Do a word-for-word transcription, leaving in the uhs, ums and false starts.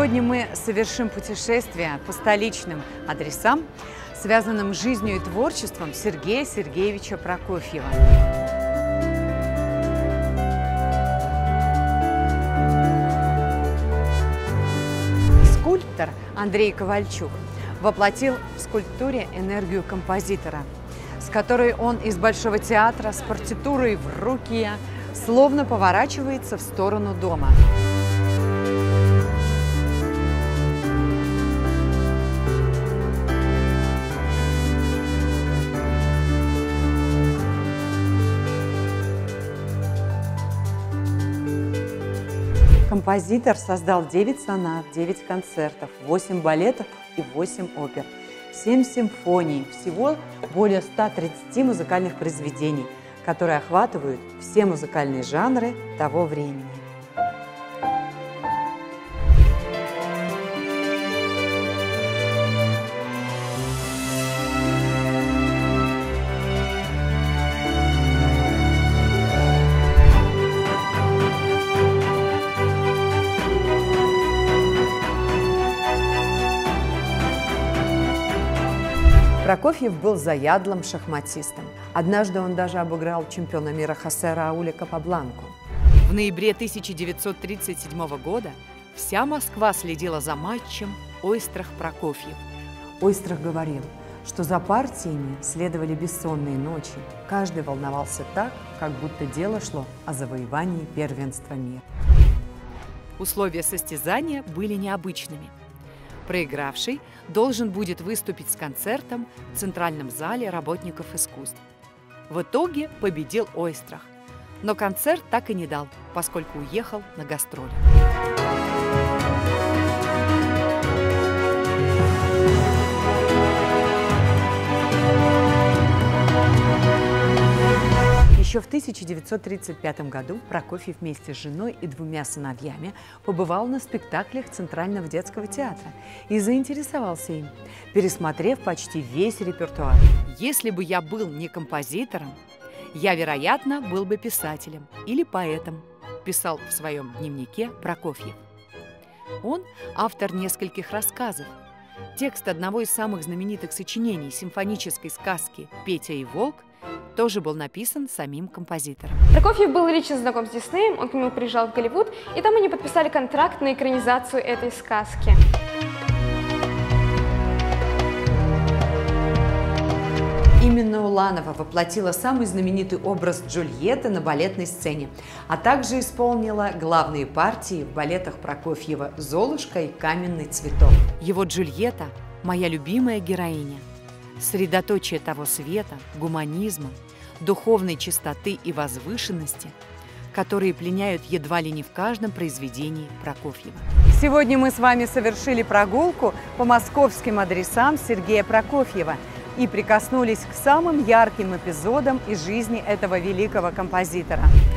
Сегодня мы совершим путешествие по столичным адресам, связанным с жизнью и творчеством Сергея Сергеевича Прокофьева. Скульптор Андрей Ковальчук воплотил в скульптуре энергию композитора, с которой он из Большого театра с партитурой в руке словно поворачивается в сторону дома. Композитор создал девять сонат, девять концертов, восемь балетов и восемь опер, семь симфоний, всего более ста тридцати музыкальных произведений, которые охватывают все музыкальные жанры того времени. Прокофьев был заядлым шахматистом. Однажды он даже обыграл чемпиона мира Хосе Рауля Капабланку. В ноябре тысяча девятьсот тридцать седьмого года вся Москва следила за матчем Ойстрах-Прокофьев. Ойстрах говорил, что за партиями следовали бессонные ночи. Каждый волновался так, как будто дело шло о завоевании первенства мира. Условия состязания были необычными. Проигравший должен будет выступить с концертом в Центральном зале работников искусств. В итоге победил Ойстрах, но концерт так и не дал, поскольку уехал на гастроли. Еще в тысяча девятьсот тридцать пятом году Прокофьев вместе с женой и двумя сыновьями побывал на спектаклях Центрального детского театра и заинтересовался им, пересмотрев почти весь репертуар. «Если бы я был не композитором, я, вероятно, был бы писателем или поэтом», писал в своем дневнике Прокофьев. Он автор нескольких рассказов. Текст одного из самых знаменитых сочинений симфонической сказки «Петя и волк» тоже был написан самим композитором. Прокофьев был лично знаком с Диснеем, он к нему приезжал в Голливуд, и там они подписали контракт на экранизацию этой сказки. Именно Уланова воплотила самый знаменитый образ Джульетты на балетной сцене, а также исполнила главные партии в балетах Прокофьева «Золушка» и «Каменный цветок». Его Джульетта – моя любимая героиня. Средоточие того света, гуманизма, духовной чистоты и возвышенности, которые пленяют едва ли не в каждом произведении Прокофьева. Сегодня мы с вами совершили прогулку по московским адресам Сергея Прокофьева и прикоснулись к самым ярким эпизодам из жизни этого великого композитора.